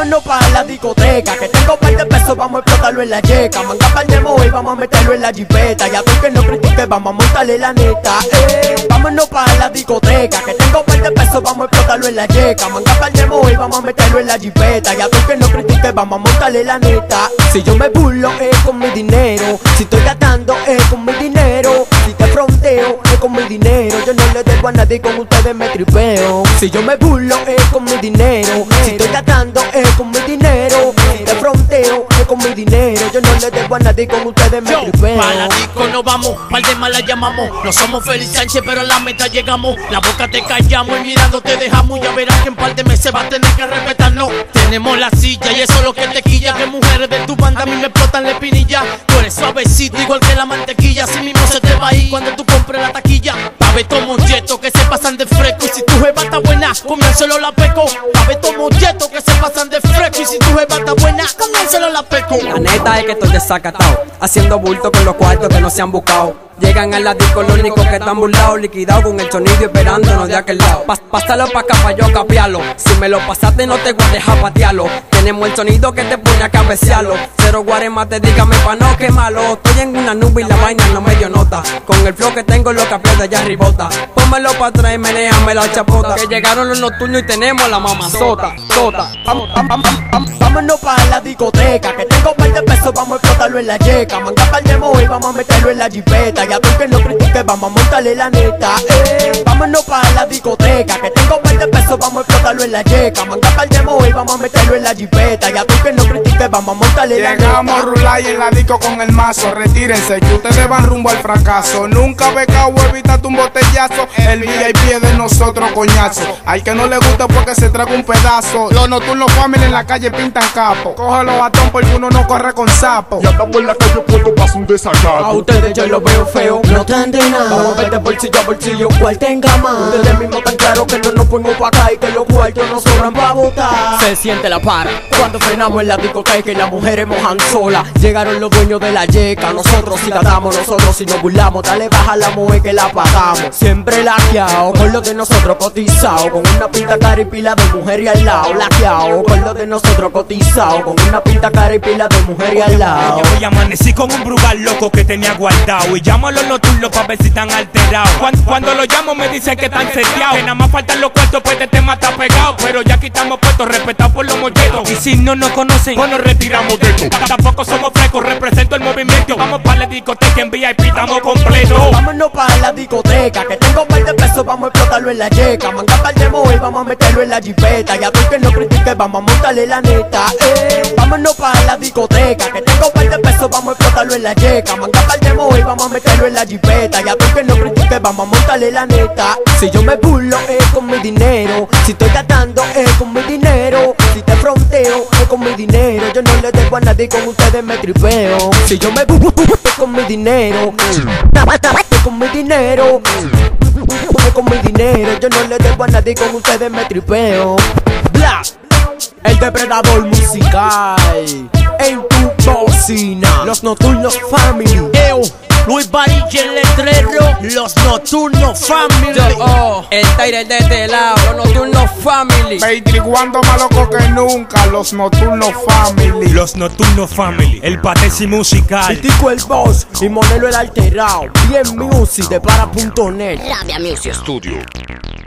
Vámonos pa' la discoteca, que tengo par de pesos, vamos a explotarlo en la yeca. Manga par de mojo y vamos a meterlo en la jipeta. Ya tú que no critique, vamos a montarle la neta. Vámonos pa' la discoteca, que tengo par de pesos, vamos a explotarlo en la yeca. Manga par de mojo y vamos a meterlo en la jipeta. Ya tú que no critique, vamos a montarle la neta. Si yo me burlo es con mi dinero, si estoy gastando es con mi dinero, si te fronteo es con mi dinero. Yo no le debo a nadie, con ustedes me tripeo. Si yo me burlo es con mi dinero, si estoy gastando es con mi dinero, si te fronteo es con mi dinero. Yo no le debo a nadie, con ustedes me tripeo. Pa' la disco nos vamos, par de malas llamamos. No somos Félix Sánchez, pero a la meta llegamos. La boca te callamos y mirando te dejamos. Ya verás que en par de meses va a tener que respetarnos. Tenemos la silla y eso es lo que te quilla. Que mujeres de tu banda a mí me explotan la espinilla. Tú eres suavecito igual que la mantequilla. Así mismo se te va a ir cuando tú compres la taquilla. Pa' ver todos molletos que se pasan de fresco. Y si tu jeva está buena, comiénselo la peco. Pa' ver todos molletos que se pasan de fresco. Y si tu jeva está buena, comiénselo la peco. La neta es que estoy desacatado, haciendo bulto con los cuartos que no se han buscado. Llegan a la disco los únicos que están burlados, liquidados con el sonido esperándonos de aquel lado. Pásalo pa' acá pa' yo capiarlo, si me lo pasaste no te voy a dejar patearlo. Tenemos el sonido que te pone a cabecearlo. Cero guaremate, dígame pa' no quemarlo. Estoy en una nube y la vaina no me dio nota. Con el flow que tengo lo capié de allá arribota. Pónmelo pa' atrás y menéame la chapota. Que llegaron los nocturnos y tenemos la mamazota. Vámonos pa' la discoteca, que tengo par de pesos, vamos a explotarlo en la yeca. Manga par de mojo y vamos a meterlo en la jipeta. Ya tú que no critiques, vamos a montarle la neta. Vámonos pa' la discoteca, que tengo par de pesos, vamos a explotarlo en la yeca. Manga par de mojo y vamos a meterlo en la jipeta. Ya tú que no critiques, vamos a montarle la neta. Llegamos a rular y en la disco con el mazo. Retírense que ustedes van rumbo al fracaso. Nunca becao, evítate un botellazo. El VIP es de nosotros, coñazo. Al que no le gusta porque se traga un pedazo. Los nocturnos family en la calle pintan capo. Cógelo batón porque uno no corre con sapo. Ya estamos en la calle puesto pa' un desacato. A ustedes yo los veo feo, no están de nada. Vamos a ver de bolsillo a bolsillo cuál tenga más. Ustedes mismos tan claro que no nos pongo pa' acá y que los cuartos nos sobran pa' botar. Se siente la para cuando frenamos en la discoteca y las mujeres mojan sola. Llegaron los dueños de la yeca, nosotros si tratamos, nosotros si nos burlamos. Dale baja la mujer que la pagamos. Siempre laqueado, con lo de nosotros cotizado. Con una pinta cara y pila de mujer y al lado. Laqueado, con lo de nosotros cotizado. Con una pinta cara y pila de mujer y al lado. Hoy amanecí con un brugal loco que tenía guardado. Y llamo a los nocturnos pa' ver si están alterados. Cuando lo llamo me dicen que están seteados. Que nada más faltan los cuartos pues este tema está pegado. Pero ya aquí estamos puestos, respetados por los molletos. Y si no nos conocen, pues nos retiramos de esto. Tampoco somos frescos, represento el movimiento. Vamos pa' la discoteca, en VIP estamos completos. Vámonos pa' la discoteca, que tengo par de pesos, vamos a explotarlo en la yeca. Manga par de mojo y vamos a meterlo en la jipeta. Ya tú que no critiques, vamos a montarle la neta. Vámonos pa' la discoteca, que tengo par de pesos, vamos a explotarlo en la yeca. Manga par de mojo y vamos a meterlo en la jipeta. Ya tú que no critiques, vamos a montarle la neta. Si yo me burlo es con mi dinero, si estoy gastando es con mi dinero, si te fronteo es con mi dinero. Yo no le debo a nadie, con ustedes me tripeo. Si yo me burlo es con mi dinero, es con mi dinero, es con mi dinero. Yo no le debo a nadie, con ustedes me tripeo. Bla, el depredador musical en tu bocina. Los nocturnos family. Luis Varilla el letrero, los nocturnos family. El Tyler de este lado, los nocturnos family. Peitriguando más loco que nunca, los nocturnos family. Los nocturnos family, el patesi musical. Critico el boss y Monelo el alterado. Bien music de para.net. Rabia Music Studio.